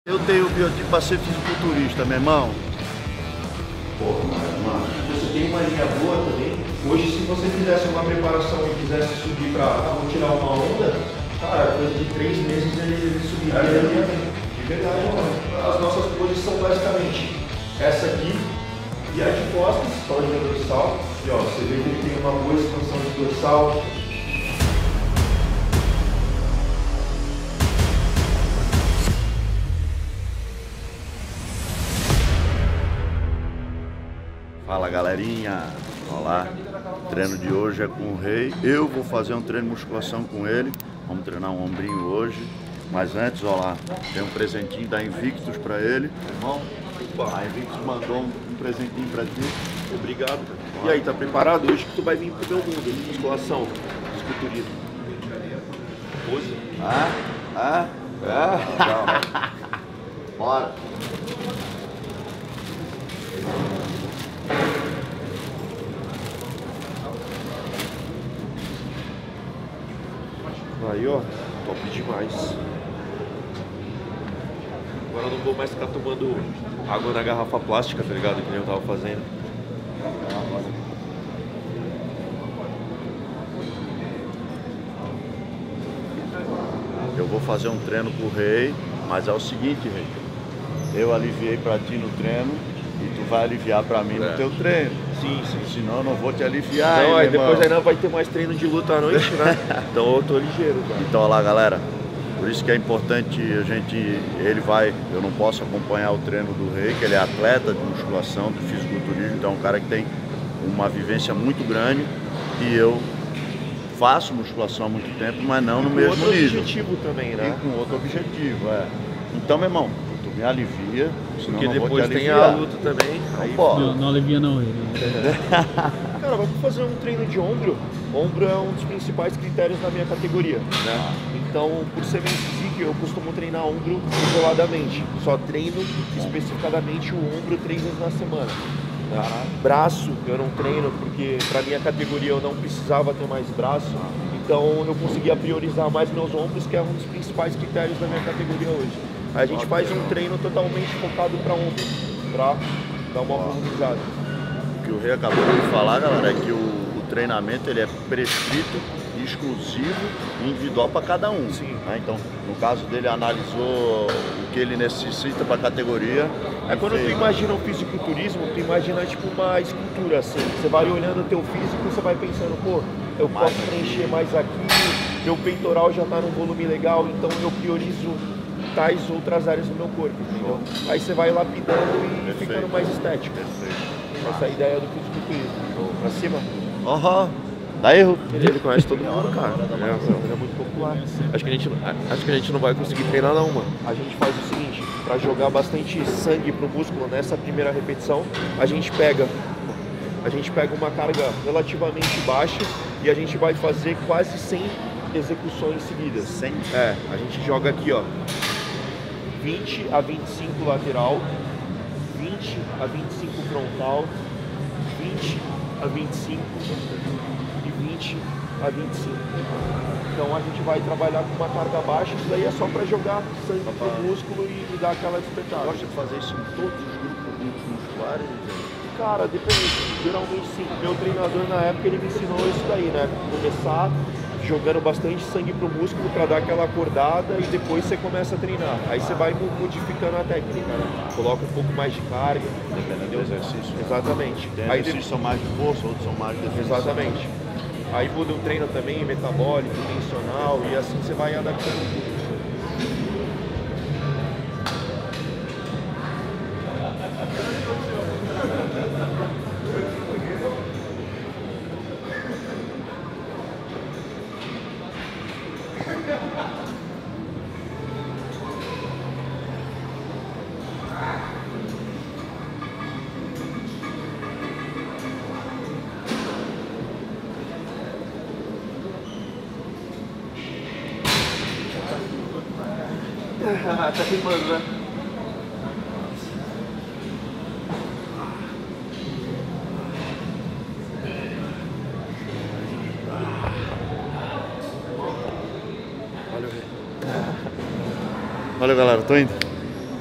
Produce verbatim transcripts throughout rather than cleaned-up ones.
Eu tenho o biotipo para ser fisiculturista, meu irmão. Pô, mano, você tem uma linha boa também. Hoje, se você fizesse uma preparação e quisesse subir para ah, vou tirar uma onda, cara, coisa de três meses ele, ele subiria. É, de verdade, mano. As nossas poses são basicamente essa aqui e a de costas, só de dorsal. E ó, você vê que ele tem uma boa expansão de dorsal. Fala galerinha, olá, o treino de hoje é com o Rei. Eu vou fazer um treino de musculação com ele. Vamos treinar um ombrinho hoje. Mas antes, ó lá, tem um presentinho da Invictus pra ele. Irmão, a Invictus mandou um, um presentinho pra ti. Obrigado. E aí, tá preparado? Hoje que tu vai vir pro meu mundo de musculação, fisiculturismo. Pose? Ah, ah, ah. Bora. Aí, ó, top demais. Agora eu não vou mais ficar tomando água na garrafa plástica, tá ligado? Que nem eu tava fazendo. Eu vou fazer um treino com o Rei, mas é o seguinte, Rei. Eu aliviei pra ti no treino e tu vai aliviar pra mim é. no teu treino. Sim, sim. Senão eu não vou te aliviar. Não, aí, aí depois irmão. ainda vai ter mais treino de luta à noite, né? Então eu tô ligeiro já. Então, olha lá, galera. Por isso que é importante a gente, ele vai, eu não posso acompanhar o treino do Rei, que ele é atleta de musculação, de fisiculturismo, então é um cara que tem uma vivência muito grande e eu faço musculação há muito tempo, mas não no com mesmo outro nível. objetivo também, né? E com outro objetivo, é. Então, meu irmão, tu me alivia, senão porque não vou depois te tem aliviar. a luta também. Aí, não, não alivia não ele. Cara, vamos fazer um treino de ombro. Ombro é um dos principais critérios na minha categoria, né? Então, por ser bem físico, eu costumo treinar ombro isoladamente. Só treino especificadamente o ombro três vezes na semana. Né? Braço eu não treino porque para minha categoria eu não precisava ter mais braço. Então eu conseguia priorizar mais meus ombros, que é um dos principais critérios da minha categoria hoje. Aí a gente faz um treino totalmente focado para ombro, para dar uma profundizada. O que o Rei acabou de falar, galera, é que o, o treinamento ele é prescrito, exclusivo e individual para cada um. Sim. Né? Então, no caso dele, analisou o que ele necessita para a categoria. É quando tu imagina o fisiculturismo, tu imagina tipo uma escultura assim. Você vai olhando o teu físico e você vai pensando, pô, eu posso preencher mais aqui, meu peitoral já tá num volume legal, então eu priorizo tais outras áreas do meu corpo, entendeu? Aí você vai lapidando e Perfeito. ficando mais estético. Perfeito. Essa é a ideia do fisiculturismo. Pra cima. Aham. Dá erro. Ele, ele conhece todo mundo, cara. Ele é, ele é muito popular. Acho que, a gente, acho que a gente não vai conseguir treinar não, mano. A gente faz o seguinte, pra jogar bastante sangue pro músculo nessa primeira repetição, a gente pega, a gente pega uma carga relativamente baixa e a gente vai fazer quase cem execuções seguidas. cem? É, a gente joga aqui, ó, vinte a vinte e cinco lateral, vinte a vinte e cinco frontal, vinte a vinte e cinco e vinte a vinte e cinco. Então a gente vai trabalhar com uma carga baixa, isso daí é só para jogar sangue pro músculo e dar aquela despertada. Gosta de fazer isso em todos os grupos musculares? Cara, depende, geralmente sim. Meu treinador na época ele me ensinou isso daí, né? Começar jogando bastante sangue pro músculo para dar aquela acordada e depois você começa a treinar. Aí você vai modificando a técnica, né? Coloca um pouco mais de carga. Dependendo do exercício. Exatamente. Tem Aí exercícios são mais de força, outros são mais de definição. Exatamente. Aí muda o treino também, metabólico, tensional, e assim você vai adaptando tudo. Tá queimando, né? Valeu, galera, tô indo.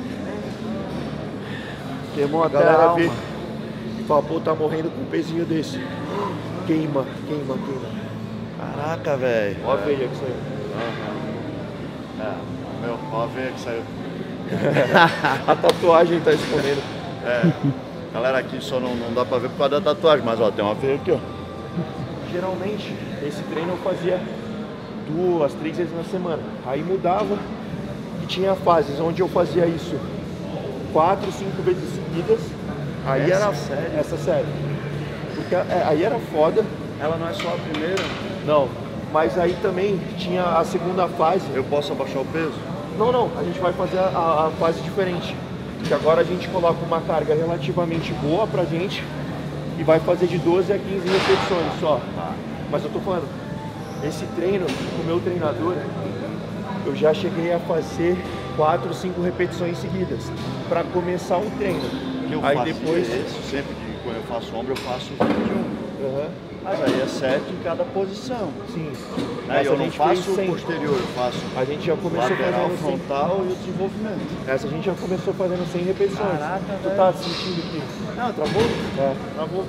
Queimou A até galera a alma. vê e fala, pô, tá morrendo com um pezinho desse. Queima, queima, queima. Caraca, velho. Ó a veia que saiu. Uhum. É, meu, ó a veia que saiu. A tatuagem tá escondendo. É, galera, aqui só não, não dá pra ver por causa da tatuagem, mas ó, tem uma veia aqui, ó. Geralmente, esse treino eu fazia duas, três vezes na semana. Aí mudava e tinha fases onde eu fazia isso quatro, cinco vezes seguidas. Aí Essa era série? essa série. Porque é, aí era foda. Ela não é só a primeira. Não, mas aí também tinha a segunda fase. Eu posso abaixar o peso? Não, não, a gente vai fazer a, a- a fase diferente. Que agora a gente coloca uma carga relativamente boa pra gente e vai fazer de doze a quinze repetições só. Mas eu tô falando, esse treino, com o meu treinador, eu já cheguei a fazer quatro, cinco repetições seguidas pra começar um treino. Que eu Aí fazia depois. esse, sempre que quando eu faço ombro, eu faço vinte e um. Aham. Mas aí é sete em cada posição. Sim. Aí Essa eu a não gente fez faço o cem. posterior, eu faço A gente já começou lateral, fazendo cem. frontal e o desenvolvimento. Essa a gente já começou fazendo cem repetições. Caraca, tu velho. tá sentindo que. Não, travou? É. Travou.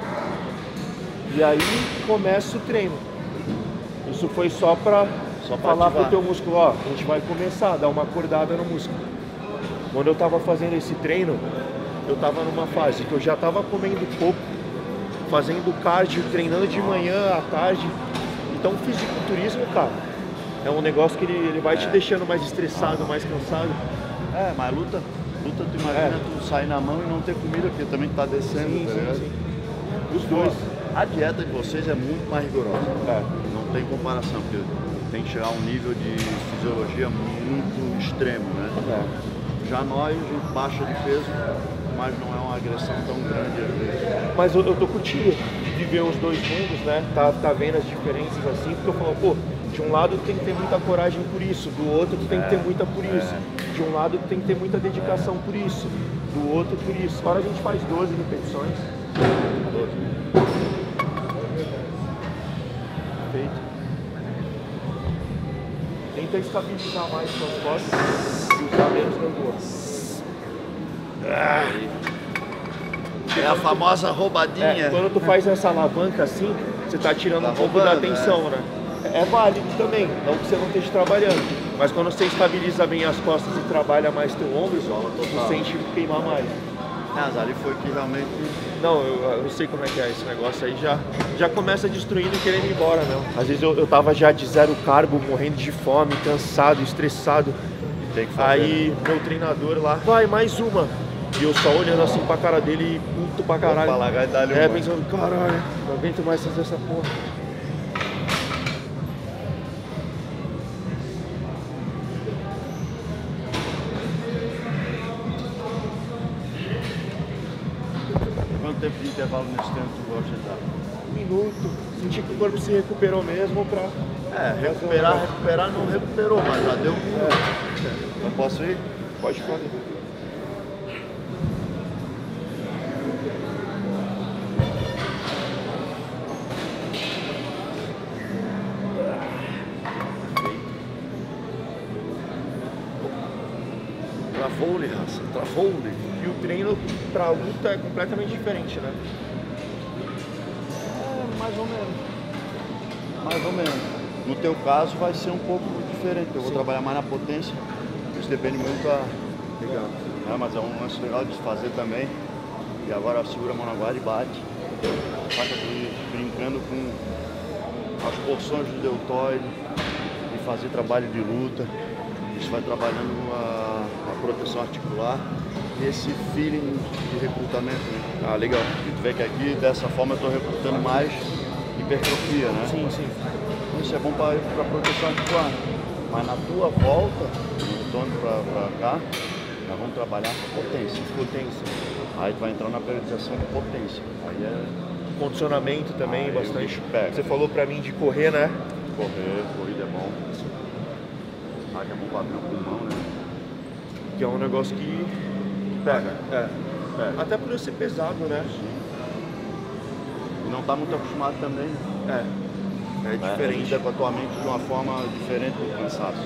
E aí começa o treino. Isso foi só pra, Só pra falar ativar. pro teu músculo, ó, a gente vai começar a dar uma acordada no músculo. Quando eu tava fazendo esse treino, eu tava numa fase que eu já tava comendo pouco, fazendo cardio, treinando de manhã à tarde. Então o fisiculturismo, cara, é um negócio que ele, ele vai te É. deixando mais estressado, mais cansado. É, mas luta, luta tu imagina É. tu sair na mão e não ter comida, porque também tá descendo, Sim, tá sim, ligado? sim. Os dois. A dieta de vocês é muito mais rigorosa. É. Não tem comparação, porque tem que chegar a um nível de fisiologia muito extremo, né? É. Já nós, a gente baixa de peso, mas não é uma agressão tão grande às vezes. Mas eu, eu tô curtindo de viver os dois mundos, né? Tá, tá vendo as diferenças assim, porque eu falo, pô, de um lado tu tem que ter muita coragem por isso, do outro tu tem que ter muita por isso. De um lado tu tem que ter muita dedicação por isso, do outro por isso. Agora a gente faz doze repetições. Perfeito. Tenta estabilizar mais suas costas e usar menos gangorra. É a famosa roubadinha. É, quando tu faz essa alavanca assim, você tá tirando Tá um pouco roubando, da tensão, né? É válido também, não que você não esteja trabalhando. Mas quando você estabiliza bem as costas e trabalha mais teu ombro, tu sente queimar mais. Mas ali foi que realmente. Não, eu, eu sei como é que é esse negócio aí, já, já começa destruindo e querendo ir embora, não. Às vezes eu, eu tava já de zero carbo, morrendo de fome, cansado, estressado. Tem que fazer, Aí né? meu treinador lá, vai, mais uma. E eu só olhando assim pra cara dele, puto pra caralho. Vou pra largar e dar-lhe É, uma. pensando, caralho, não aguento mais fazer essa porra. Quanto tempo de intervalo nesse tempo tu gosta de dar? Um minuto, sentir que o corpo se recuperou mesmo pra... É, recuperar, recuperar não recuperou, mas já deu um minuto. Não posso ir? Pode fazer. Travou-lhe, raça, travou-lhe. E o treino pra luta é completamente diferente, né? É, mais ou menos. Mais ou menos. No teu caso vai ser um pouco diferente, eu vou Sim. trabalhar mais na potência, isso depende muito da... Legal. É, mas é um lance legal de fazer também. E agora segura a mão na guarda e bate. Faca brincando com as porções do deltoide e fazer trabalho de luta. Isso vai trabalhando a, a proteção articular e esse feeling de recrutamento, né? Ah, legal. E tu vê que aqui, dessa forma, eu estou recrutando mais hipertrofia, né? Sim, sim. Isso é bom para a proteção articular. Mas na tua volta, no retorno para cá, nós vamos trabalhar com potência. Potência. Aí tu vai entrar na periodização de potência. Aí é Condicionamento também, Aí o bastante. bicho pega. Você falou pra mim de correr, né? correr, corrida é bom. Aí é bom para abrir o pulmão, né? Que é um negócio que Pega. É. Pega. Até por eu ser pesado, né? E não tá muito acostumado também. É. É É, diferente. lida com a tua mente de uma forma diferente do cansaço.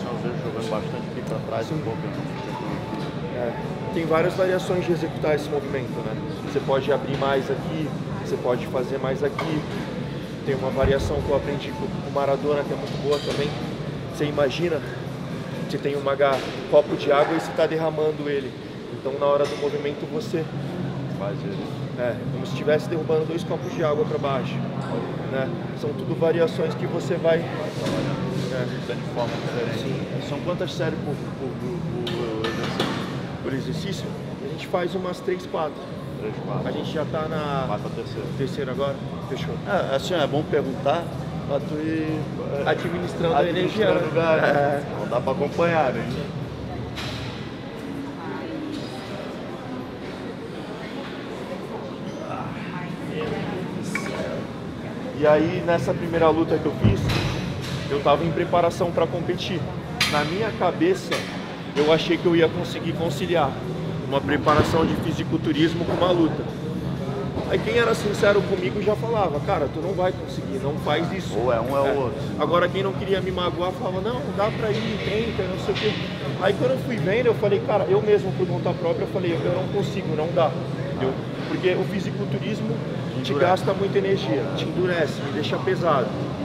eu vejo jogando bastante aqui para trás, um pouco, então fica aqui. É, tem várias variações de executar esse movimento, né? Você pode abrir mais aqui, você pode fazer mais aqui. Tem uma variação que eu aprendi com o Maradona, que é muito boa também. Você imagina, você tem uma, um copo de água e você está derramando ele. Então, na hora do movimento, você faz ele. É, como se estivesse derrubando dois copos de água para baixo. Né? São tudo variações que você vai... É, de forma diferente. Sim. São quantas séries por, por, por, por, exercício? por exercício? A gente faz umas três, quatro. três, quatro. A gente já está na... Vai para terceira. Terceira agora? Fechou. É, assim, é bom perguntar para tu ir... Administrando, administrando a energia. Lugar, é. Não dá para acompanhar, né? E aí, nessa primeira luta que eu fiz, eu estava em preparação para competir. Na minha cabeça, eu achei que eu ia conseguir conciliar uma preparação de fisiculturismo com uma luta. Aí quem era sincero comigo já falava, cara, tu não vai conseguir, não faz isso. Ou é um, é o é. outro. Agora quem não queria me magoar falava, não, dá pra ir, tenta, não sei o quê. Aí quando eu fui vendo, eu falei, cara, eu mesmo por conta própria, eu falei, eu não consigo, não dá. Entendeu? Porque o fisiculturismo te gasta muita energia, te endurece, me deixa pesado.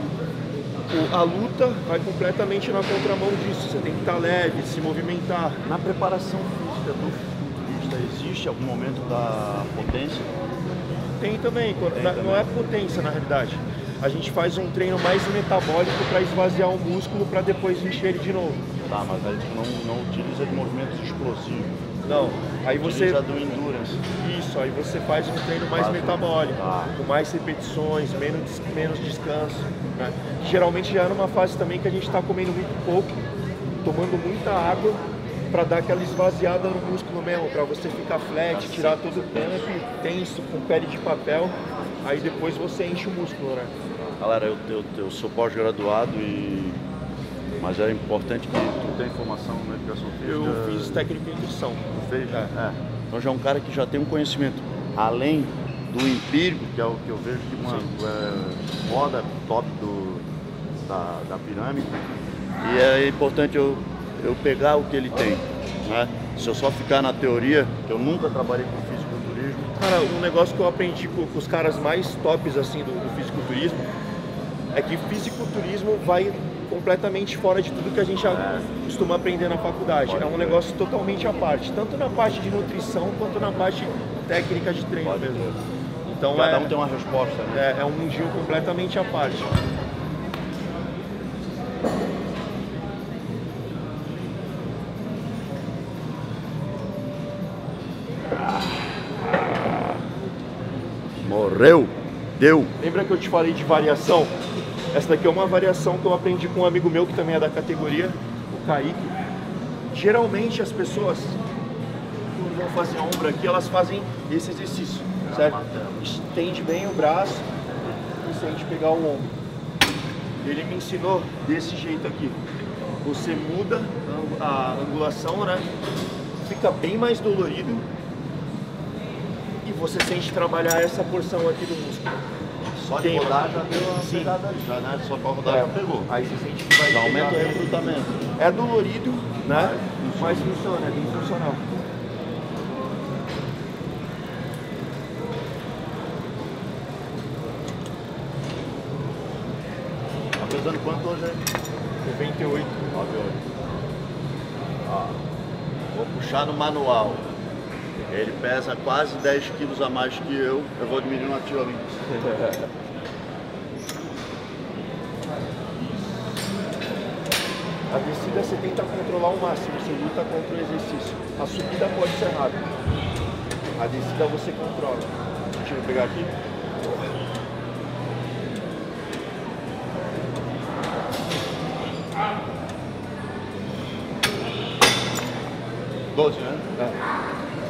O, a luta vai completamente na contramão disso, você tem que estar leve, se movimentar. Na preparação física do fisiculturista, existe algum momento da potência? Tem também, tem na, também. Não é potência na realidade. A gente faz um treino mais metabólico para esvaziar o músculo para depois encher ele de novo. Tá, mas aí tu não, não utiliza de movimentos explosivos. Não, aí você... Utiliza do endurance. Isso, aí você faz um treino mais Faz metabólico, tá. com mais repetições, menos, menos descanso. Né? Geralmente já é numa fase também que a gente está comendo muito pouco, tomando muita água, para dar aquela esvaziada no músculo mesmo, para você ficar flat, tirar todo o pump, tenso, com pele de papel, aí depois você enche o músculo, né? Galera, eu, eu, eu sou pós-graduado, e... mas é importante que tu tenha informação na educação física. Eu fiz técnica em nutrição. Tu fez? É. É. Então já é um cara que já tem um conhecimento, além do empírico, que é o que eu vejo que uma é, moda top do, da, da pirâmide, e é importante eu eu pegar o que ele tem, né? Se eu só ficar na teoria, que eu nunca trabalhei com fisiculturismo. Cara, um negócio que eu aprendi com, com os caras mais tops assim do, do fisiculturismo é que fisiculturismo vai completamente fora de tudo que a gente é. costuma aprender na faculdade. Pode é um ver. negócio totalmente à parte, tanto na parte de nutrição quanto na parte técnica de treino Pode mesmo. Ver. Então cada é, um tem uma resposta, né? É, é um mundinho completamente à parte. Morreu, deu. Lembra que eu te falei de variação? Essa daqui é uma variação que eu aprendi com um amigo meu que também é da categoria, o Kaique. Geralmente as pessoas, quando vão fazer ombro aqui, elas fazem esse exercício, certo? Estende bem o braço e sente pegar o ombro. Ele me ensinou desse jeito aqui. Você muda a angulação, né? Fica bem mais dolorido. E você sente trabalhar essa porção aqui do músculo. Só de rodar já deu uma Sim. pegada ali, já, né? Só para rodar É. já pegou. Aí você sente que vai Já aumenta o pegar. recrutamento. É dolorido, né? Mas Mas funciona, é bem funcional. Tá pesando quanto hoje aí? noventa e oito. nove horas. Ó, vou puxar no manual. Ele pesa quase dez quilos a mais que eu. Eu vou diminuir uma tijolinha. A descida você tenta controlar ao máximo, você luta contra o exercício. A subida pode ser rápida. A descida você controla. Deixa eu pegar aqui. doze, né? É.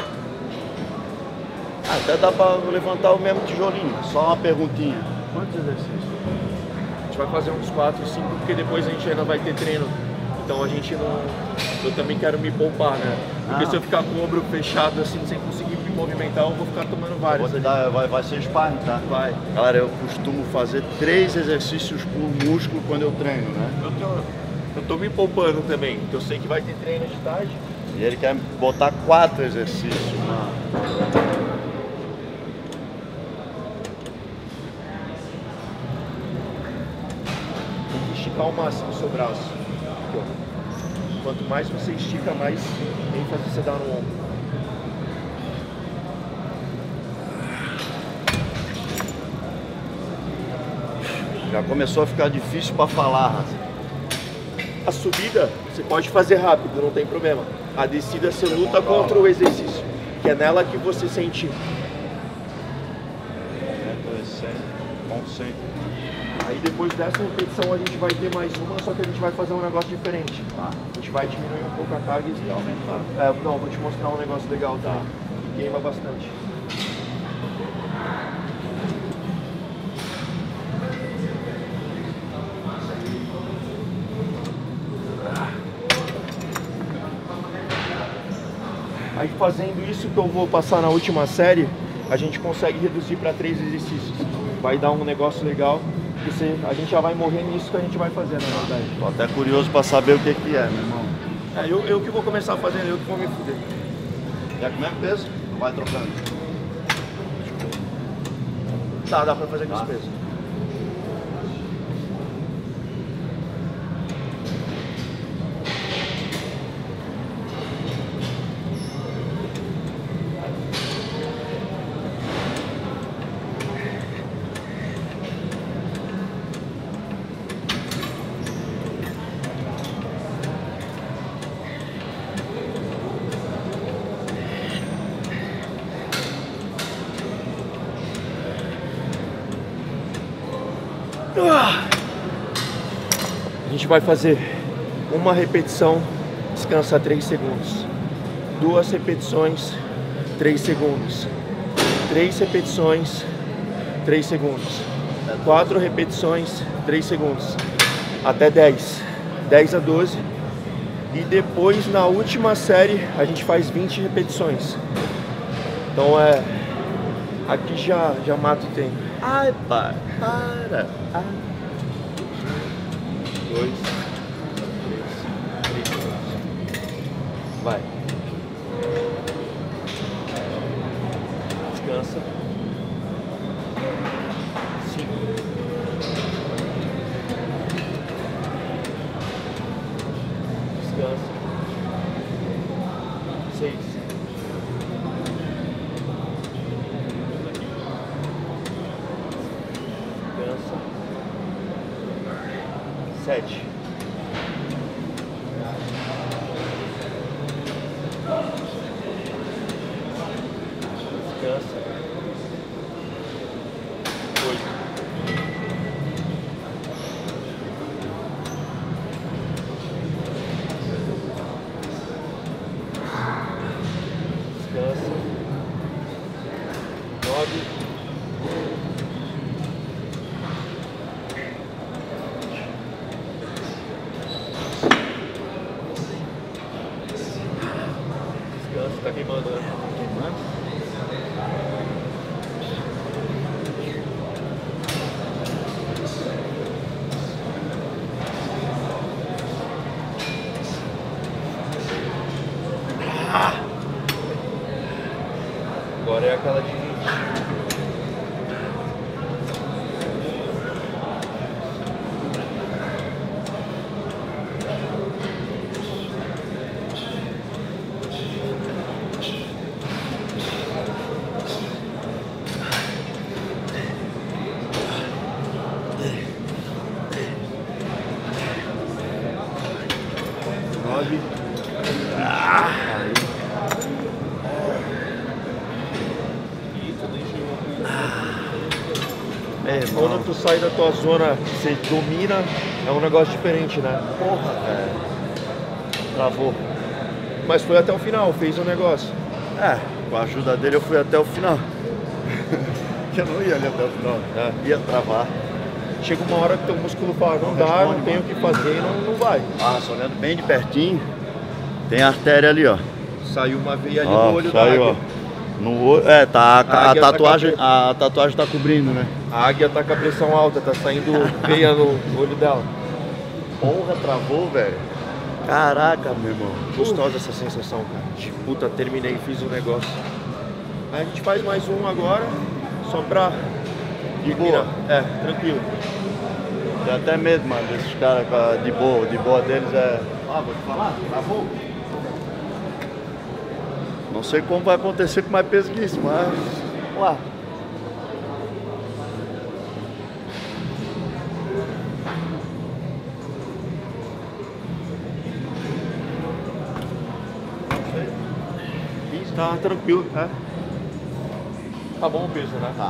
Ah, até dá para levantar o mesmo tijolinho. Só uma perguntinha. Quantos exercícios? A gente vai fazer uns quatro, cinco, porque depois a gente ainda vai ter treino. Então a gente não... Eu também quero me poupar, né? Porque ah. se eu ficar com o ombro fechado assim, sem conseguir me movimentar, eu vou ficar tomando vários. Vou dar, vai, vai ser sparring, tá? Vai. Galera, eu costumo fazer três exercícios por músculo quando eu treino, né? Eu tenho, eu tô me poupando também, porque eu sei que vai ter treino de tarde. E ele quer botar quatro exercícios, mano. Tem que esticar ao máximo o seu braço. Aqui, ó. Quanto mais você estica, mais ênfase você dá no ombro. Já começou a ficar difícil para falar, Raza. A subida você pode fazer rápido, não tem problema. A descida você luta contra o exercício, que é nela que você sente. Aí depois dessa repetição a gente vai ter mais uma, só que a gente vai fazer um negócio diferente. Tá? A gente vai diminuir um pouco a carga e aumentar. É, não, vou te mostrar um negócio legal, tá? Que queima bastante. Aí fazendo isso que eu vou passar na última série, a gente consegue reduzir para três exercícios. Vai dar um negócio legal, que você, a gente já vai morrer nisso que a gente vai fazer, na verdade. Tô até curioso para saber o que que é, meu irmão. É, eu, eu que vou começar fazendo, eu que vou me fuder. Já com o mesmo peso? Vai trocando. Tá, dá pra fazer com os pesos. A gente vai fazer uma repetição, descansa três segundos. Duas repetições, três segundos. Três repetições, três segundos. Quatro repetições, três segundos. Até dez. dez a doze. E depois, na última série, a gente faz vinte repetições. Então é... Aqui já, já mata o tempo. Ai, pai, para. Ai. Dois, três, três. Vai. Descansa. Cinco. Descansa. Seis. Sete. Descansa. Oito. Descansa. Nove. Tá queimando, né? Queimando? Ah! Agora é aquela de vinte. Nove. Ah, aí. É, Quando tu sai da tua zona, você domina, é um negócio diferente, né? porra, velho. Travou. Mas foi até o final, fez o negócio. É, com a ajuda dele eu fui até o final. Eu não ia ali até o final, né? Ia travar. Chega uma hora que teu músculo fala, não dá, não tem o que fazer, não, não vai. Ah, só olhando bem de pertinho, tem a artéria ali, ó. Saiu uma veia ali Ó, no olho saiu, da ó. águia. No olho, é, tá, a, A a águia tá tatuagem, com a- a tatuagem tá cobrindo, né? A águia tá com a pressão alta, tá saindo veia no olho dela. Porra, travou, velho. Caraca, meu irmão. Gostosa essa sensação, cara. De puta, terminei, fiz um negócio. Aí a gente faz mais um agora, só pra... De boa. É, tranquilo. Tem até medo, mano, desses caras de boa. De boa deles é... Ah, vou te falar, travou. Não sei como vai acontecer com mais peso que isso, mas... Vamos lá. Tá tranquilo, é. Tá bom o peso, né? Tá.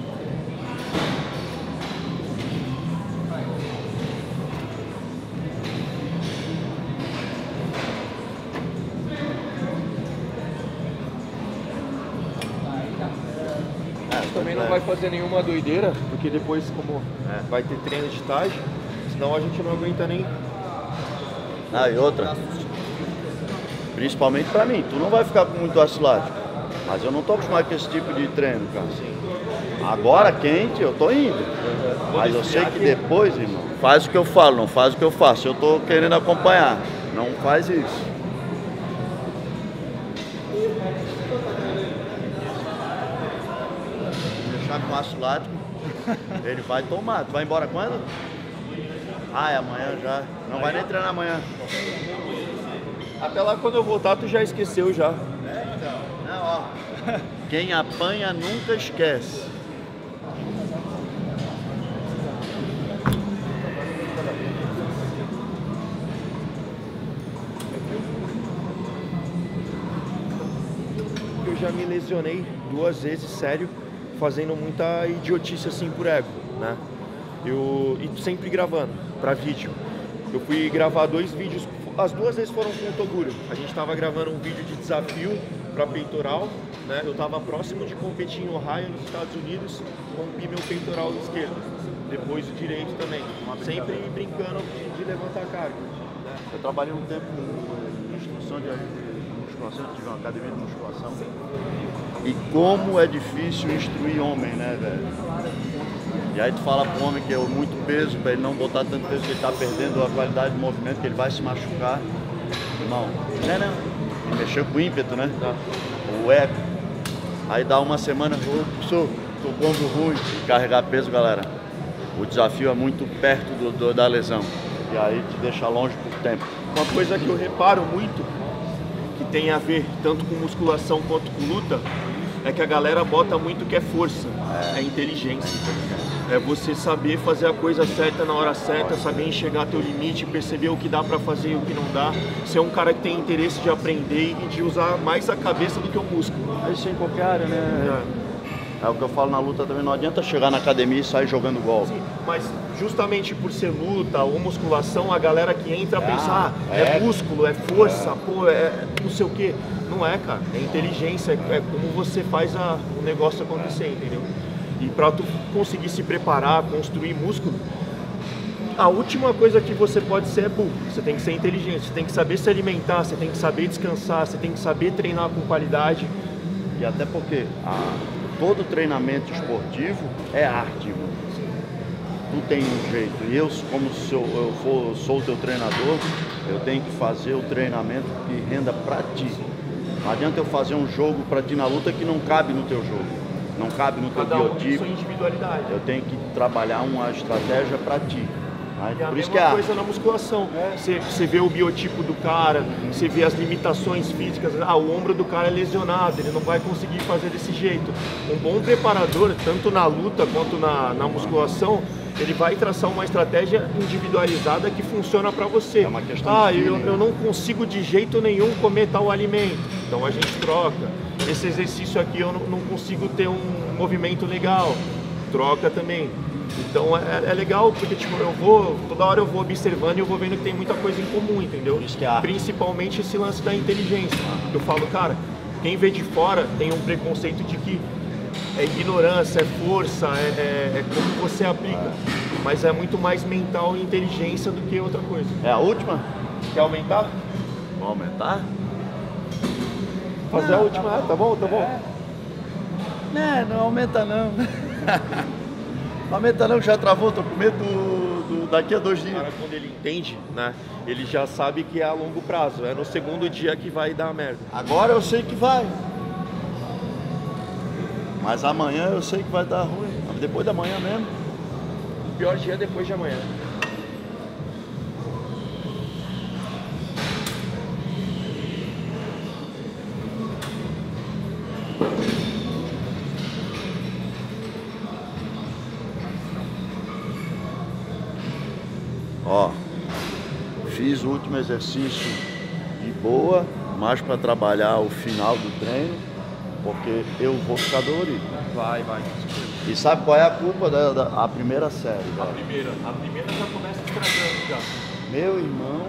Também não vai fazer nenhuma doideira, porque depois, como é, vai ter treino de tarde, senão a gente não aguenta nem... Ah, e outra, principalmente pra mim, tu não vai ficar com muito ácido lático, mas eu não tô acostumado com esse tipo de treino, cara. Sim. Agora, quente, eu tô indo, mas eu sei que depois, irmão, faz o que eu falo, não faz o que eu faço, eu tô querendo acompanhar, não faz isso. Com ácido lático, ele vai tomar. Tu vai embora quando? Ah, é amanhã já. Não vai nem treinar amanhã. Até lá quando eu voltar, tu já esqueceu já. É, então. Não, ó. Quem apanha nunca esquece. Eu já me lesionei duas vezes, sério, fazendo muita idiotice assim por ego, né? Eu, e sempre gravando pra vídeo. Eu fui gravar dois vídeos, as duas vezes foram com o Toguro. A gente tava gravando um vídeo de desafio pra peitoral, né? Eu tava próximo de competir em Ohio, nos Estados Unidos, rompi meu peitoral esquerdo, depois o direito também, sempre brincando de, de levantar carga. Né? Eu trabalhei um tempo em instrução de musculação, tive uma academia de musculação. E como é difícil instruir homem, né, velho? E aí tu fala pro homem que é muito peso, pra ele não botar tanto peso que ele tá perdendo a qualidade do movimento, que ele vai se machucar. Irmão, né, né? E mexeu com o ímpeto, né? Tá. O eco. Aí dá uma semana, ô, professor, tô com ombro ruim. Carregar peso, galera. O desafio é muito perto do, do, da lesão. E aí te deixa longe por tempo. Uma coisa que eu reparo muito, que tem a ver tanto com musculação quanto com luta, é que a galera bota muito que é força, é, é inteligência. É você saber fazer a coisa certa na hora certa, saber enxergar teu limite, perceber o que dá pra fazer e o que não dá. Ser um cara que tem interesse de aprender e de usar mais a cabeça do que o músculo. É isso em qualquer área, né? É. É o que eu falo na luta também, não adianta chegar na academia e sair jogando golpe. Sim, mas justamente por ser luta ou musculação, a galera que entra ah, pensa, ah, é, é músculo, é força, é. pô, é não sei o que. Não é, cara, é inteligência, é como você faz a, o negócio acontecer, entendeu? E pra tu conseguir se preparar, construir músculo, a última coisa que você pode ser é burro. Você tem que ser inteligente, você tem que saber se alimentar, você tem que saber descansar, você tem que saber treinar com qualidade. E até porque a, todo treinamento esportivo é arte, mano. Tu tem um jeito. E eu, como se eu, eu for, sou o teu treinador, eu tenho que fazer o treinamento que renda pra ti. Não adianta eu fazer um jogo pra ti na luta que não cabe no teu jogo. Não cabe no teu Cada um biotipo. sua individualidade. Eu tenho que trabalhar uma estratégia pra ti. E a Por isso mesma que é coisa na musculação. Você, você vê o biotipo do cara, você vê as limitações físicas. Ah, o ombro do cara é lesionado, ele não vai conseguir fazer desse jeito. Um bom preparador, tanto na luta quanto na, na musculação, ele vai traçar uma estratégia individualizada que funciona para você. É uma questão ah, de eu, feeling, eu não consigo de jeito nenhum comer tal alimento. Então a gente troca. Esse exercício aqui eu não, não consigo ter um movimento legal. Troca também. Então é, é legal porque tipo, eu vou, toda hora eu vou observando e eu vou vendo que tem muita coisa em comum, entendeu? Isso que é arte. Principalmente esse lance da inteligência. Eu falo, cara, quem vê de fora tem um preconceito de que é ignorância, é força, é, é, é como você aplica. Mas é muito mais mental e inteligência do que outra coisa. É a última? Quer aumentar? Vamos aumentar? Fazer não, a última, tá bom, tá bom. É. Não, não aumenta não. Aumenta não, já travou, tô com medo do, do, daqui a dois dias. Cara, quando ele entende, né, ele já sabe que é a longo prazo, é no segundo dia que vai dar merda. Agora eu sei que vai. Mas amanhã eu sei que vai dar ruim. Depois da manhã mesmo. O pior dia é depois de amanhã. Ó, fiz o último exercício de boa, mais para trabalhar o final do treino, porque eu vou ficar dolorido. Vai, vai. E sabe qual é a culpa da, da a primeira série? A Cara? primeira, a primeira já começa estragando já. Meu irmão,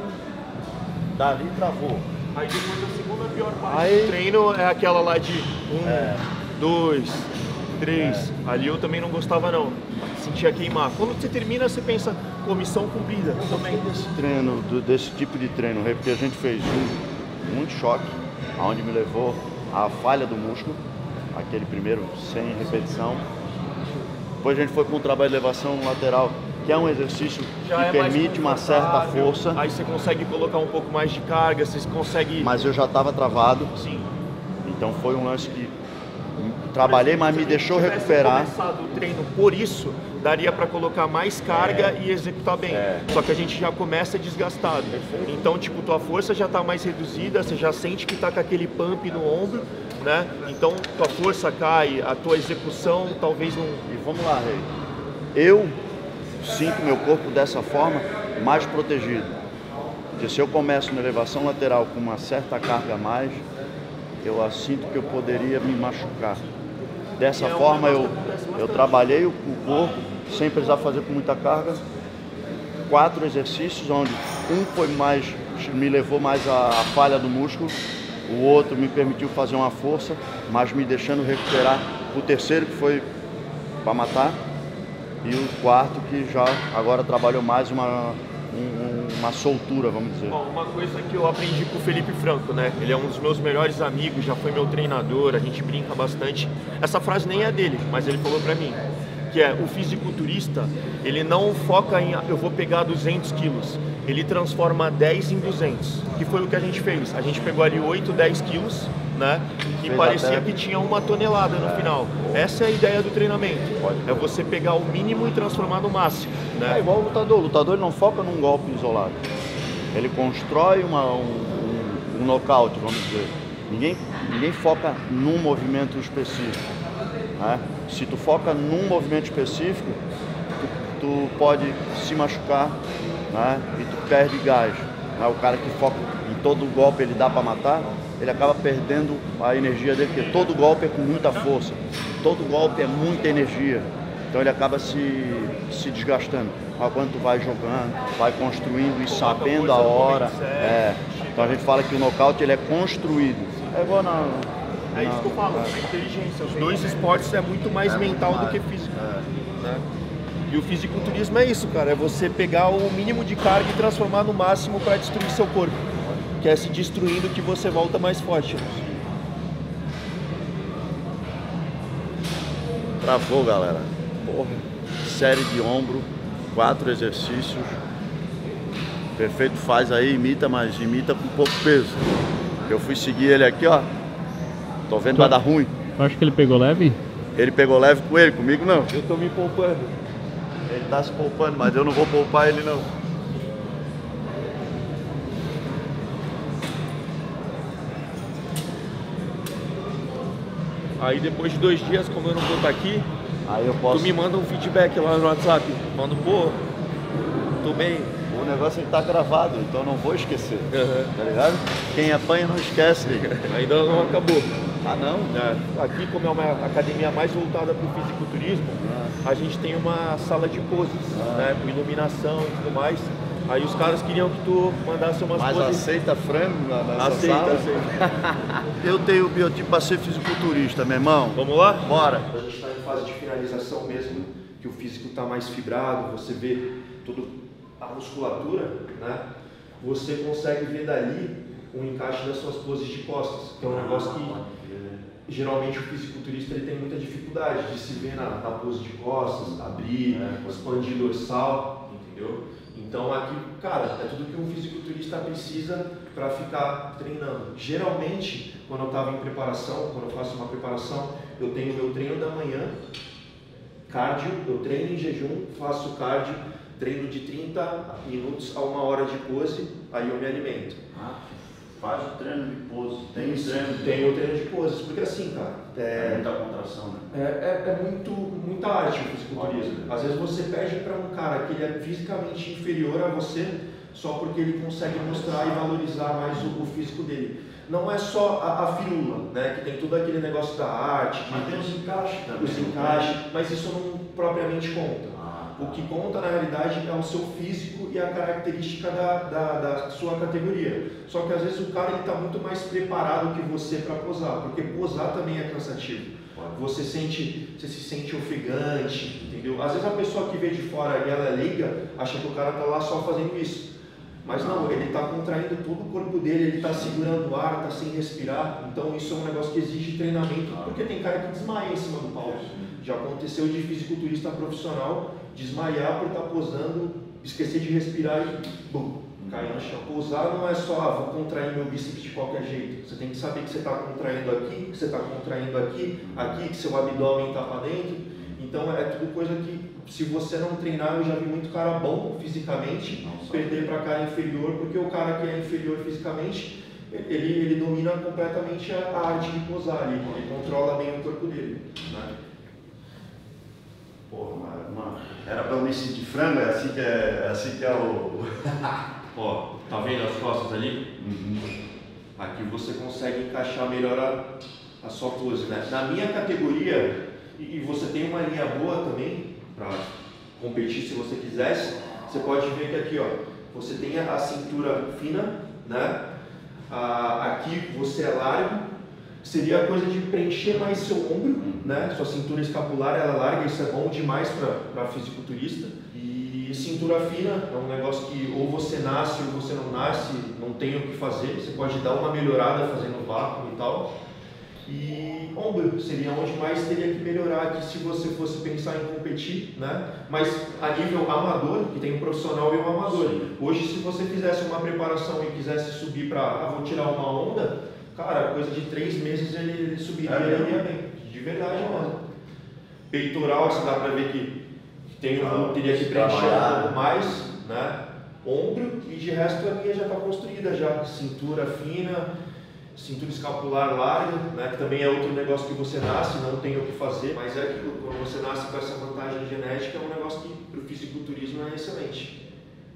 dali travou. Aí depois a segunda pior parte Aí... do treino é aquela lá de um, É. dois, três. É. Ali eu também não gostava não. Sentia queimar. Quando você termina, você pensa, pô, missão cumprida. Também. Desse treino, do, desse tipo de treino, porque a gente fez um muito choque, aonde me levou a falha do músculo, aquele primeiro sem repetição. Depois a gente foi com um trabalho de elevação lateral, que é um exercício Já que é mais permite uma certa confortável. força. Aí você consegue colocar um pouco mais de carga, você consegue... Mas eu já estava travado, Sim. então foi um lance que trabalhei, mas me deixou recuperar. Se começado o treino por isso, daria para colocar mais carga é. e executar bem. É. Só que a gente já começa desgastado. Perfeito. Então, tipo, tua força já está mais reduzida, você já sente que está com aquele pump no ombro, né? Então, tua força cai, a tua execução talvez não... E vamos lá, Rei. Eu sinto meu corpo dessa forma mais protegido. Porque se eu começo na elevação lateral com uma certa carga a mais, eu sinto que eu poderia me machucar. Dessa forma eu, eu trabalhei o, o corpo sem precisar fazer com muita carga. Quatro exercícios, onde um foi mais, me levou mais à, à falha do músculo, o outro me permitiu fazer uma força, mas me deixando recuperar. O terceiro que foi para matar e o quarto que já agora trabalhou mais uma, um, uma soltura, vamos dizer. Bom, uma coisa que eu aprendi com o Felipe Franco, né? Ele é um dos meus melhores amigos, já foi meu treinador, a gente brinca bastante. Essa frase nem é dele, mas ele falou pra mim, que é o fisiculturista, ele não foca em eu vou pegar duzentos quilos, ele transforma dez em duzentos, que foi o que a gente fez. A gente pegou ali oito, dez quilos, né? Que Fez parecia até... que tinha uma tonelada no é. final. Essa é a ideia do treinamento. Pode é você pegar o mínimo e transformar no máximo, né? É igual o lutador. O lutador ele não foca num golpe isolado. Ele constrói uma, um, um, um nocaute, vamos dizer. Ninguém, ninguém foca num movimento específico, né? Se tu foca num movimento específico, tu, tu pode se machucar, né? E tu perde gás. Né? O cara que foca em todo golpe ele dá para matar, ele acaba perdendo a energia dele, porque todo golpe é com muita força, todo golpe é muita energia, então ele acaba se, se desgastando. Mas quando tu vai jogando, vai construindo e sabendo a hora, é, então a gente fala que o nocaute ele é construído. É igual na... É isso que eu falo, a inteligência. Os dois esportes é muito mais é mental muito mais, do que físico. É. Né? E o fisiculturismo é isso, cara, é você pegar o mínimo de carga e transformar no máximo para destruir seu corpo. Que é se destruindo que você volta mais forte. Travou, galera. Porra. Série de ombro, quatro exercícios. Perfeito faz aí, imita, mas imita com pouco peso. Eu fui seguir ele aqui, ó. Tô vendo que vai dar ruim. Eu acho que ele pegou leve? Ele pegou leve com ele, comigo não. Eu tô me poupando. Ele tá se poupando, mas eu não vou poupar ele não. Aí depois de dois dias, como eu não vou estar aqui, aí eu posso... tu me manda um feedback lá no WhatsApp. Manda, pô, tô bem. O negócio ele tá gravado, então eu não vou esquecer. Uhum. Tá ligado? Quem apanha não esquece, liga. Ainda não acabou. Ah, não? É. Aqui, como é uma academia mais voltada para o fisiculturismo, ah. a gente tem uma sala de poses, ah. né, com iluminação e tudo mais. Aí os caras queriam que tu mandasse umas Mas poses... Mas aceita frango nessa aceita, sala? Aceita, Eu tenho o biotipo para ser fisiculturista, meu irmão. Vamos lá? Bora. A gente está em fase de finalização mesmo, que o físico está mais fibrado, você vê toda a musculatura, né? Você consegue ver dali o encaixe das suas poses de costas, que é um negócio que geralmente o fisiculturista ele tem muita dificuldade. dificuldade de se ver na, na pose de costas, abrir, é, expandir dorsal, entendeu? Então aqui, cara, é tudo que um fisiculturista precisa para ficar treinando. Geralmente, quando eu estava em preparação, quando eu faço uma preparação, eu tenho meu treino da manhã, cardio, eu treino em jejum, faço cardio, treino de trinta minutos a uma hora de pose, aí eu me alimento. Ah, faz o treino de pose, tem o treino. Tem o treino de poses, porque assim, cara, é, é muita contração, né? É, é, é muito, muita arte o fisiculturismo. Às vezes você pede para um cara que ele é fisicamente inferior a você, só porque ele consegue mostrar e valorizar mais o, o físico dele. Não é só a, a firula, né, que tem todo aquele negócio da arte, mas tem os encaixes também. Os encaixes, mas isso não propriamente conta. Ah, tá. O que conta na realidade é o seu físico e a característica da, da, da sua categoria. Só que às vezes o cara está muito mais preparado que você para posar, porque posar também é cansativo. Você, sente, você se sente ofegante, entendeu? Às vezes a pessoa que vê de fora e ela é leiga, acha que o cara está lá só fazendo isso. Mas não, ele está contraindo todo o corpo dele, ele está segurando o ar, está sem respirar. Então isso é um negócio que exige treinamento, porque tem cara que desmaia em cima do palco. Já aconteceu de fisiculturista profissional desmaiar por estar posando, esquecer de respirar e bum, cair no chão. Posar não é só, ah, vou contrair meu bíceps de qualquer jeito. Você tem que saber que você está contraindo aqui, que você está contraindo aqui, aqui, que seu abdômen está para dentro. Então é tudo coisa que, se você não treinar, eu já vi muito cara bom fisicamente Nossa. perder para cara inferior, porque o cara que é inferior fisicamente, ele, ele domina completamente a, a arte de posar, ele, ele controla bem o corpo dele. Né? Porra, mano, era pra eu me sentir frango, é assim que é, é, assim que é o... Ó, tá vendo as costas ali? Uhum. Aqui você consegue encaixar melhor a, a sua pose, né? Na minha categoria, e, e você tem uma linha boa também, para competir se você quisesse, você pode ver que aqui, ó, você tem a, a cintura fina, né? A, aqui você é largo, seria a coisa de preencher mais seu ombro, né? Sua cintura escapular ela é larga, isso é bom demais para fisiculturista. E cintura fina é um negócio que ou você nasce ou você não nasce, não tem o que fazer, você pode dar uma melhorada fazendo vácuo e tal. E ombro seria onde mais teria que melhorar aqui se você fosse pensar em competir, né? Mas a nível amador, que tem um profissional e um amador. Sim. Hoje, se você fizesse uma preparação e quisesse subir para, ah, vou tirar uma onda, cara, coisa de três meses ele, ele subiria é, ele ia bem, de verdade mesmo. Peitoral, você dá para ver que tem um, teria que preencher um pouco mais, né? Ombro, e de resto a linha já está construída já, cintura fina, cintura escapular larga, né, que também é outro negócio que você nasce, não tem o que fazer, mas é que quando você nasce com essa vantagem genética, é um negócio que para o fisiculturismo é excelente.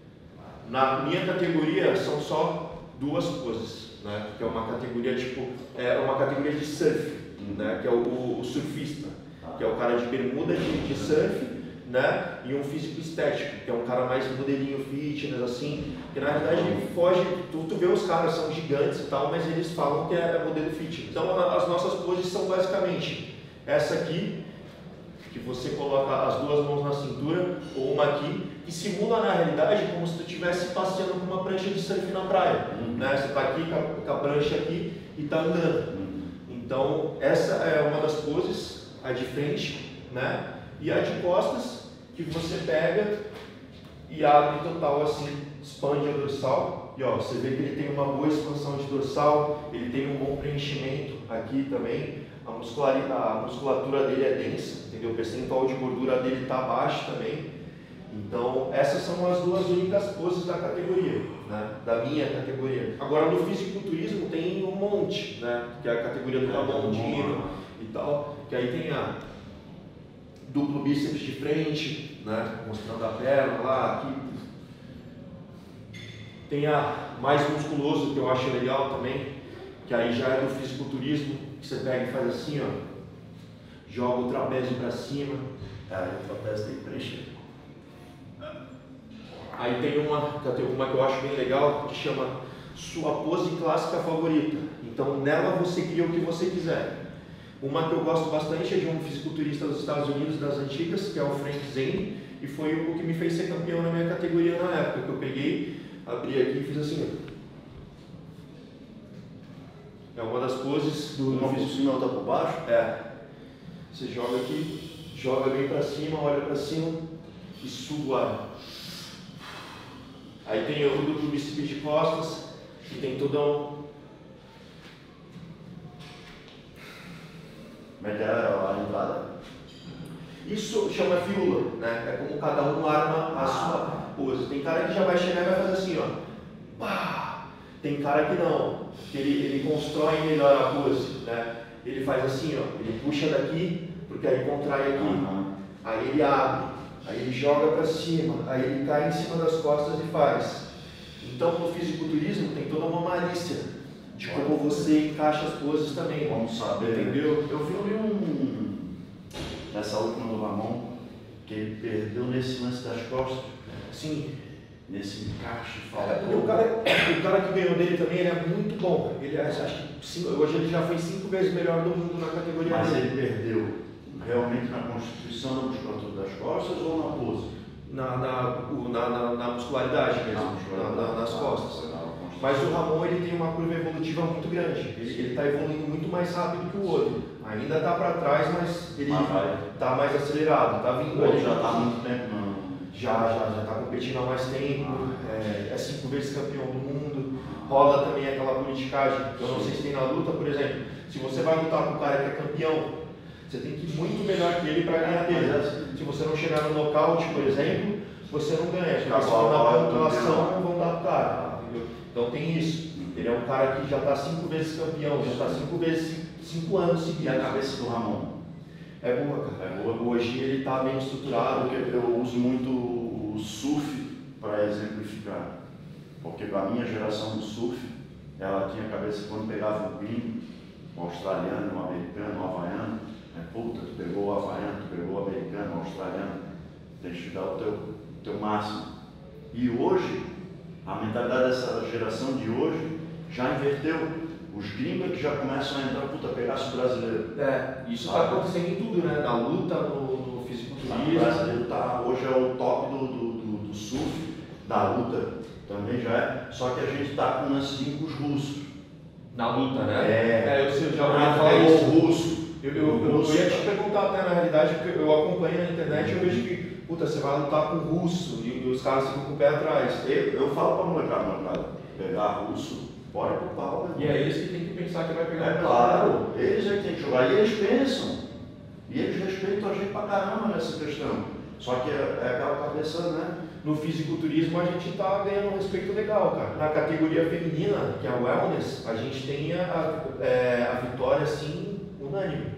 Na minha categoria são só duas poses, né, que é uma categoria tipo, é uma categoria de surf, né, que é o, o surfista, que é o cara de bermuda de, de surf, né? E um físico estético, que é um cara mais modelinho fitness, assim, que na realidade ele foge, tu, tu vê os caras são gigantes e tal, mas eles falam que é modelo fitness. Então as nossas poses são basicamente essa aqui, que você coloca as duas mãos na cintura, ou uma aqui, que simula na realidade como se tu estivesse passeando com uma prancha de surf na praia, uhum. né? Você está aqui com a, com a prancha aqui e está andando. Uhum. Então essa é uma das poses, a de frente, né? E a de costas, que você pega e abre total assim, expande a dorsal. E ó, você vê que ele tem uma boa expansão de dorsal, ele tem um bom preenchimento aqui também. A, a musculatura dele é densa, entendeu? O percentual de gordura dele está baixo também. Então, essas são as duas únicas poses da categoria, né? Da minha categoria. Agora, no fisiculturismo tem um monte, né? Que é a categoria do Ramondino e tal, que aí tem a duplo bíceps de frente, né? Mostrando a perna lá, aqui. Tem a mais musculoso, que eu acho legal também, que aí já é do fisiculturismo, que você pega e faz assim, ó, joga o trapézio para cima. Aí o trapézio tem que preencher. Aí tem uma, tem uma que eu acho bem legal, que chama sua pose clássica favorita. Então nela você cria o que você quiser. Uma que eu gosto bastante é de um fisiculturista dos Estados Unidos, das antigas, que é o Frank Zane, e foi o que me fez ser campeão na minha categoria na época, que eu peguei, abri aqui e fiz assim. É uma das poses do... Uma por cima e outra por baixo? É. Você joga aqui, joga bem pra cima, olha pra cima e suga o ar. Aí tem o duplo bíceps de costas, que tem todo um... Como é que é a entrada? Isso chama fiula, né? É como cada um arma a sua pose. Tem cara que já vai chegar e vai fazer assim, ó. Pá! Tem cara que não, que ele, ele constrói melhor a pose, né? Ele faz assim, ó. Ele puxa daqui, porque aí contrai aqui. Uhum. Aí ele abre, aí ele joga pra cima, aí ele cai em cima das costas e faz. Então no fisiculturismo tem toda uma malícia de como você encaixa as poses também. Vamos saber. Entendeu? Eu vi um, nessa última do Ramon, que ele perdeu nesse lance das costas. Sim. Nesse encaixe, é, porque o cara, o cara que ganhou dele também, ele é muito bom. Ele é, acho que cinco, hoje ele já foi cinco vezes melhor do mundo na categoria Mas dele. ele perdeu realmente na constituição da musculatura das costas ou na pose? Na, na, na, na, na muscularidade mesmo, na muscularidade. Na, na, nas costas. Mas o Ramon ele tem uma curva evolutiva muito grande. Ele está evoluindo muito mais rápido que o outro. Ainda está para trás, mas ele está mais acelerado. Está vindo. Ele já está há muito tempo, não? Já, já, já está competindo há mais tempo. É, é cinco vezes campeão do mundo. Rola também aquela politicagem. Eu não sei se tem na luta, por exemplo. Se você vai lutar com um cara que é campeão, você tem que ir muito melhor que ele para ganhar dele. Se você não chegar no nocaute, por exemplo, você não ganha. Porque se for na pontuação, vão dar pro cara. Entendeu? Então tem isso. Ele é um cara que já está cinco vezes campeão, já está cinco vezes cinco anos seguidos. E a cabeça do Ramon? É boa, cara. É boa. Hoje ele está bem estruturado. Porque eu uso muito o surf para exemplificar. Porque para a minha geração do surf, ela tinha a cabeça quando pegava um gringo, um australiano, um americano, um havaiano. É, puta, tu pegou o havaiano, tu pegou o americano, o australiano. Tem que dar o teu, teu máximo. E hoje, a mentalidade dessa geração de hoje já inverteu. Os gringos que já começam a entrar, puta, pegasse o brasileiro. É, isso está acontecendo em tudo, né? Na luta, no, no fisiculturismo. O brasileiro tá, hoje é o top do, do, do, do surf, da luta também já é. Só que a gente está com um lancezinho com os russos. Na luta, né? É, é eu, sei, eu já ouvi ah, falar é isso. O russo. Eu, eu, eu, eu ia te perguntar até na realidade, porque eu acompanho na internet e eu vejo que, puta, você vai lutar com o russo e, e os caras ficam com o pé atrás. Eu, eu falo para a molecada, molecada, pegar russo, bora pro pau, né? E é eles que tem que pensar que vai pegar É claro, eles é que tem que jogar, e eles pensam, e eles respeitam a gente pra caramba nessa questão. Só que é, é aquela cabeça, né? No fisiculturismo a gente está ganhando um respeito legal, cara. Na categoria feminina, que é a wellness, a gente tem a, a, é, a vitória assim unânime.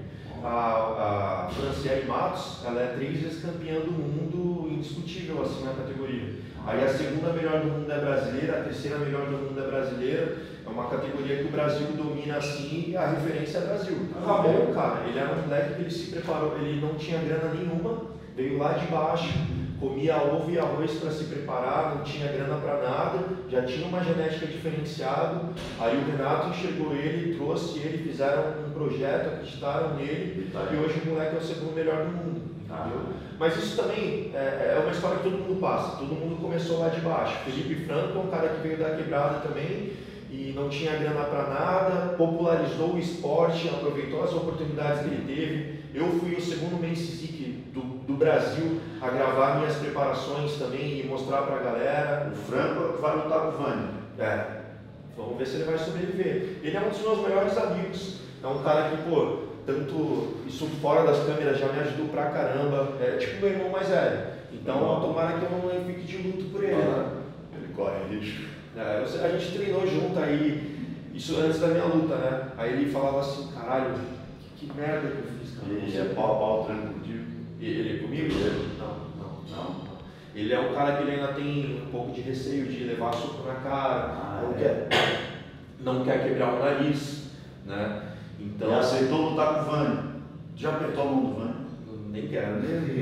A, a Franciele Matos, ela é três vezes campeã do mundo indiscutível assim na categoria. Aí a segunda melhor do mundo é brasileira, a terceira melhor do mundo é brasileira. É uma categoria que o Brasil domina assim e a referência é Brasil. O Ramon, cara, ele era um moleque que ele se preparou, ele não tinha grana nenhuma, veio lá de baixo, comia ovo e arroz para se preparar, não tinha grana para nada, já tinha uma genética diferenciada. Aí o Renato enxergou ele, trouxe ele, fizeram um projeto, acreditaram nele e hoje o moleque é o segundo melhor do mundo. Entendeu? Mas isso também é, é uma história que todo mundo passa, todo mundo começou lá de baixo. Felipe Franco é um cara que veio da quebrada também e não tinha grana para nada, popularizou o esporte, aproveitou as oportunidades que ele teve. Eu fui o segundo Men's Physique do, do Brasil a gravar minhas preparações também e mostrar para a galera. O Franco vai lutar com o Vânia. É, vamos ver se ele vai sobreviver. Ele é um dos meus melhores amigos, é um cara que, pô, tanto isso fora das câmeras já me ajudou pra caramba, é tipo meu irmão mais velho. Então, tomara que eu não fique de luto por ele, né? Ele corre risco. É, eu, a gente treinou junto aí, isso antes da minha luta, né? Aí ele falava assim, caralho, que, que merda que eu fiz, cara. Ele é pau a pau treino contigo? Ele é comigo? Ele? Não, não, não, não. Ele é um cara que ele ainda tem um pouco de receio de levar soco na cara, Ah, não, é. quer, não quer quebrar o nariz, né? Então, Ele aceitou lutar com o Vânia. Já apertou a mão do Vânia? nem quero.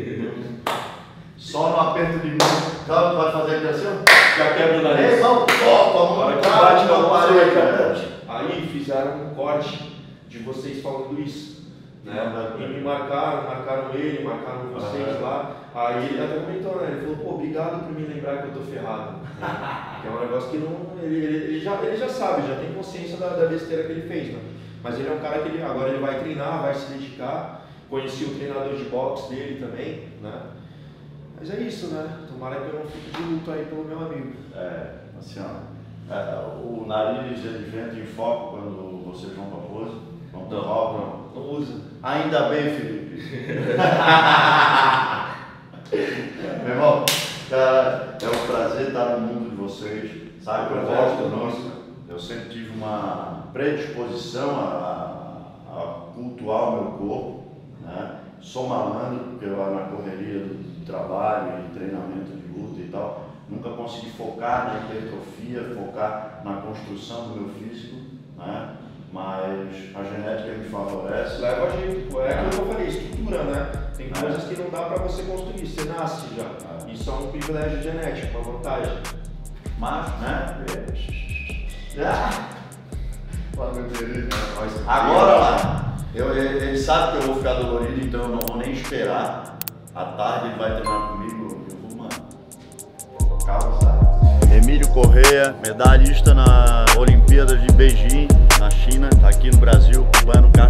Só no aperto de mão. Claro, vai fazer aqui assim, ó. Já quebra o nariz. Ei, não, topa, Agora mano. que bate na Cara, parede, cara. Aí fizeram um corte de vocês falando isso. Né? E me marcaram, marcaram ele, marcaram vocês Aham. lá. Aí ele até comentou, né? Ele falou, pô, obrigado por me lembrar que eu tô ferrado. Que é um negócio que não. Ele, ele, ele, já, ele já sabe, já tem consciência da, da besteira que ele fez, né? Mas ele é um cara que ele, agora ele vai treinar, vai se dedicar conheci o treinador de boxe dele também, né? Mas é isso, né? Tomara que eu não fique de luto aí pelo meu amigo. É, assim, ó, é, o nariz ele entra em foco quando vocês vão pra pose? Vão pro palco? Não, não usa. Ainda bem, Felipe. Meu irmão, cara, é um prazer estar no mundo de vocês. Sabe que eu gosto, nossa. Eu sempre tive uma predisposição a, a cultuar o meu corpo, né? Sou malandro, porque eu na correria do trabalho e treinamento de luta e tal, nunca consegui focar na hipertrofia, focar na construção do meu físico, né? Mas a genética me favorece. Leva a gente, pô. É aquilo que eu falei, estrutura, né? Tem é. coisas que não dá pra você construir, você nasce já. É. Isso é um privilégio genético, uma vantagem. Mas, né? Agora lá, eu, ele sabe que eu vou ficar dolorido, então eu não vou nem esperar. À tarde ele vai treinar comigo, eu vou, mano, causar. Emílio Correia, medalhista na Olimpíada de Beijing, na China, tá aqui no Brasil, acompanhando o